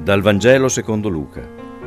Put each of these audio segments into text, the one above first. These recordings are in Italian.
Dal Vangelo secondo Luca.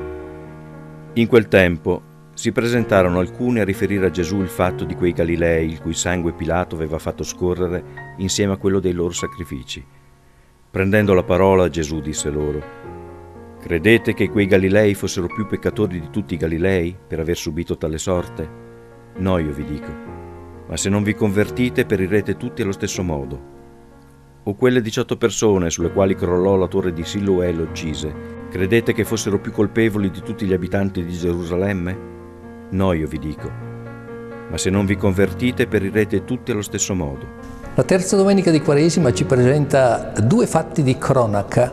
In quel tempo si presentarono alcuni a riferire a Gesù il fatto di quei Galilei il cui sangue Pilato aveva fatto scorrere insieme a quello dei loro sacrifici. Prendendo la parola, Gesù disse loro: «Credete che quei Galilei fossero più peccatori di tutti i Galilei per aver subito tale sorte? No, io vi dico, ma se non vi convertite perirete tutti allo stesso modo. O quelle 18 persone sulle quali crollò la torre di Siloè e lo uccise, credete che fossero più colpevoli di tutti gli abitanti di Gerusalemme? No, io vi dico, ma se non vi convertite perirete tutti allo stesso modo». La terza domenica di Quaresima ci presenta due fatti di cronaca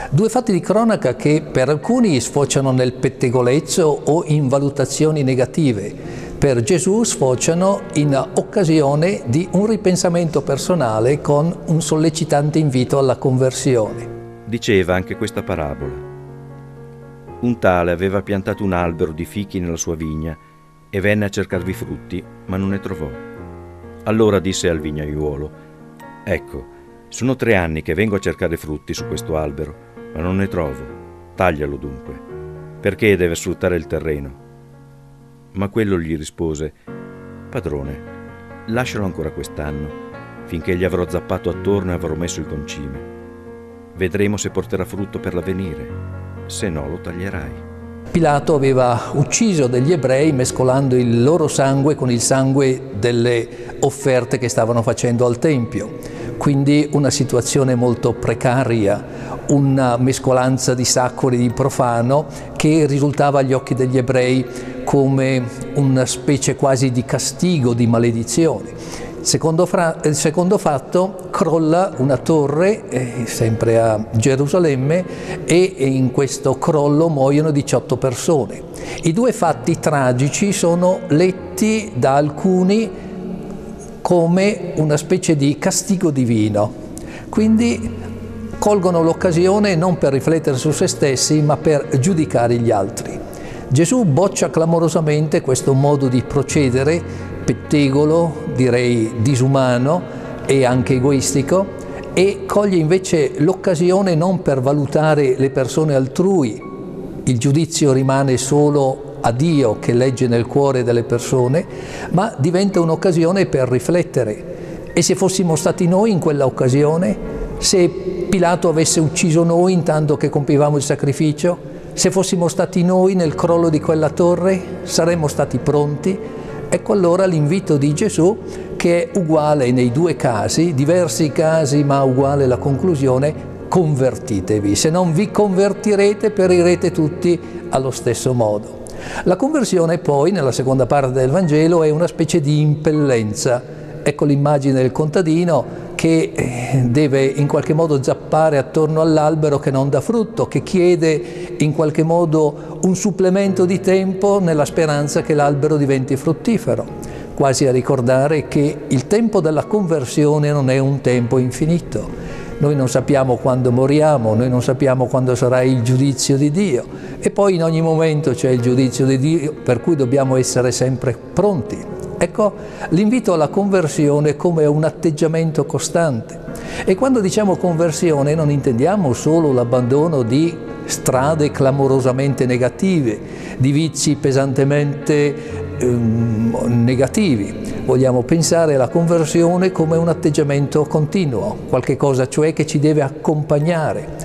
che per alcuni sfociano nel pettegolezzo o in valutazioni negative. Per Gesù sfociano in occasione di un ripensamento personale con un sollecitante invito alla conversione. Diceva anche questa parabola. Un tale aveva piantato un albero di fichi nella sua vigna e venne a cercarvi frutti, ma non ne trovò. Allora disse al vignaiuolo: «Ecco, sono 3 anni che vengo a cercare frutti su questo albero, ma non ne trovo. Taglialo dunque. Perché deve sfruttare il terreno?» Ma quello gli rispose: «Padrone, lascialo ancora quest'anno, finché gli avrò zappato attorno e avrò messo il concime. Vedremo se porterà frutto per l'avvenire, se no lo taglierai». Pilato aveva ucciso degli ebrei mescolando il loro sangue con il sangue delle offerte che stavano facendo al Tempio. Quindi una situazione molto precaria, una mescolanza di sacro e di profano che risultava agli occhi degli ebrei come una specie quasi di castigo, di maledizione. Il secondo fatto, crolla una torre, sempre a Gerusalemme, e in questo crollo muoiono 18 persone. I due fatti tragici sono letti da alcuni come una specie di castigo divino. Quindi colgono l'occasione non per riflettere su se stessi, ma per giudicare gli altri. Gesù boccia clamorosamente questo modo di procedere, pettegolo, direi disumano e anche egoistico, e coglie invece l'occasione non per valutare le persone altrui. Il giudizio rimane solo a Dio che legge nel cuore delle persone, ma diventa un'occasione per riflettere. E se fossimo stati noi in quella occasione? Se Pilato avesse ucciso noi intanto che compivamo il sacrificio? Se fossimo stati noi nel crollo di quella torre? Saremmo stati pronti? Ecco allora l'invito di Gesù, che è uguale nei due casi, diversi casi ma uguale la conclusione: convertitevi. Se non vi convertirete perirete tutti allo stesso modo. La conversione poi, nella seconda parte del Vangelo, è una specie di impellenza. Ecco l'immagine del contadino che deve in qualche modo zappare attorno all'albero che non dà frutto, che chiede in qualche modo un supplemento di tempo nella speranza che l'albero diventi fruttifero, quasi a ricordare che il tempo della conversione non è un tempo infinito. Noi non sappiamo quando moriamo, noi non sappiamo quando sarà il giudizio di Dio, e poi in ogni momento c'è il giudizio di Dio, per cui dobbiamo essere sempre pronti. Ecco l'invito alla conversione come un atteggiamento costante. E quando diciamo conversione non intendiamo solo l'abbandono di strade clamorosamente negative, di vizi pesantemente negativi. Vogliamo pensare alla conversione come un atteggiamento continuo, qualche cosa cioè che ci deve accompagnare.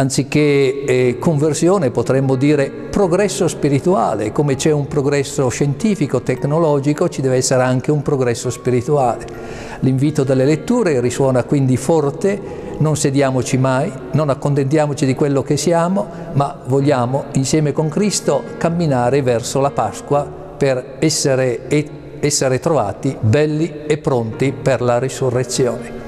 Anziché conversione potremmo dire progresso spirituale, come c'è un progresso scientifico, tecnologico, ci deve essere anche un progresso spirituale. L'invito delle letture risuona quindi forte: non sediamoci mai, non accontentiamoci di quello che siamo, ma vogliamo insieme con Cristo camminare verso la Pasqua per essere trovati belli e pronti per la risurrezione.